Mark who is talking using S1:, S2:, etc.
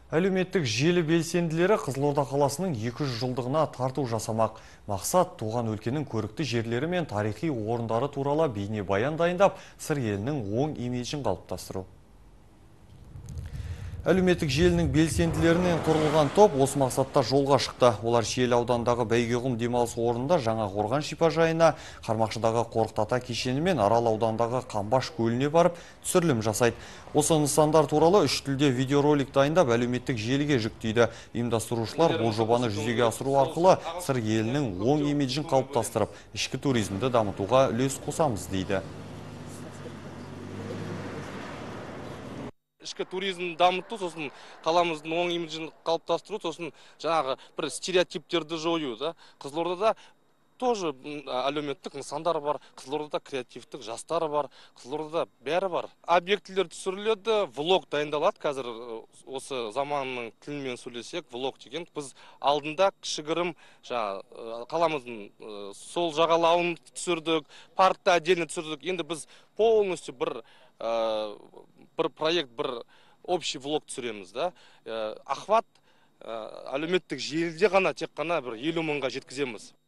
S1: Әлеуметтік желі белсенділері Қызылорда қаласының 200 жылдығына тарту жасамақ. Мақсат туған өлкенің көрікті жерлері мен тарихи орындары туралы бейнебаян дайындап, сыр елінің оң имиджін қалыптастыру. Әлеуметтік желінің белсенділерінен құрылған топ осы мақсатта жолға шықты. Олар Шиелі аудандағы Бәйгеғұм демалыс орнында жаңа қорған шипажайына, Қармақшыдағы Қорқыт ата кешені мен Арал аудандағы Қамбаш көліне барып түсірілім жасайды. Осы нысандар туралы 3 тілде видеоролик дайындап әлеуметтік желіге жүктейді. Ұйымдастырушылар бұл жобаны жүзеге асыру арқылы сыр елінің оң имиджін қалыптастырып, ішкі туризмді дамытуға үлес қосамыз дейді.
S2: Ішкі туризмді дамыту, сосын қаламыздың оң имиджін қалыптастыру, сосын жаңағы бір стереотиптерді жою. Қызылордада тоже әлеуметтік нысандар бар, Қызылордада креативтік жастар бар, Қызылордада бәрі бар. Объектілер түсіріледі, влог дайындалады. Қазір осы заманның тілімен сөйлесек, влог деген біз алдында кішігірім қаламыздың сол жағалауын түсірдік, паркта отдельно түсірдік. Енді біз полностью бір проект, бір общий влог түсіреміз. Охват әлеуметтік желіде ғана тек қана бір 50 мыңға жеткіземіз.